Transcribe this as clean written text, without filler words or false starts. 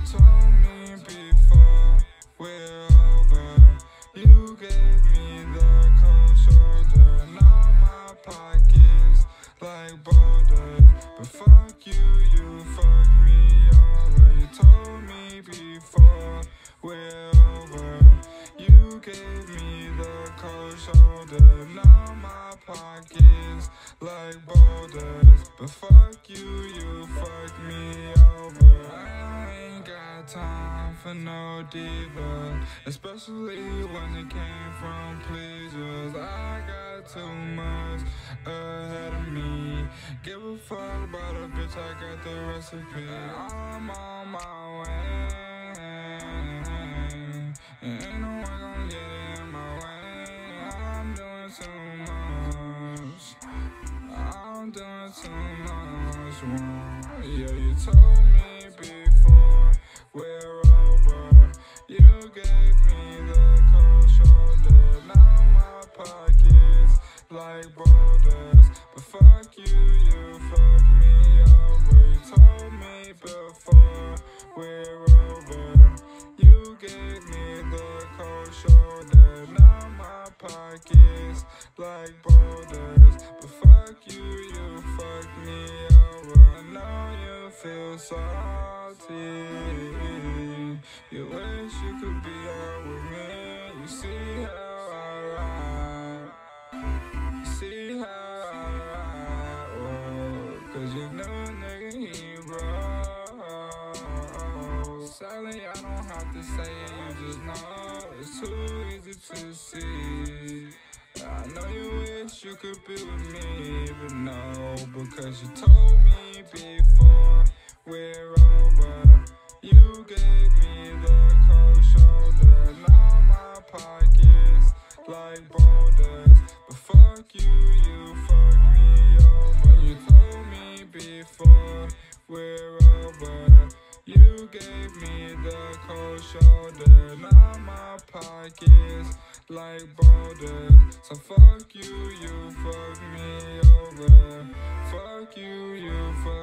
told me before we're over, you gave me the cold shoulder. Now my pockets like boulders, but fuck you, you fucked me over. You told me before we're over, you gave me the cold shoulder. Now my pockets like boulders, but fuck you, you fucked me over. I ain't got time for no diva, especially when it came from pleasers. I got too much ahead of me. Give a fuck about a bitch, I got the recipe. I'm on my way, and ain't no one gon' get in my way. I'm doing too much, I'm doing too much wrong. Yeah, you told me before we're over, you gave me the cold shoulder. Now my pockets like boulders, but fuck you, you fucked me over. You told me before we're over, you gave me the cold shoulder. Now my pockets like boulders, but fuck you, you fucked me over. I know you feel salty, you wish you could be out with me. You see how I ride, you see how I ride, cause you know nigga he broke. Sadly I don't have to say it, you just know it's too easy to see. I know you wish you could be with me, but no, because you told me before we're over, you gave me the cold shoulder. Now my pockets like boulders, but fuck you, you fucked me over. You told me before we're over, you gave me the cold shoulder. Now my pockets like boulders, so fuck you, you fucked me over. Fuck you, you fucked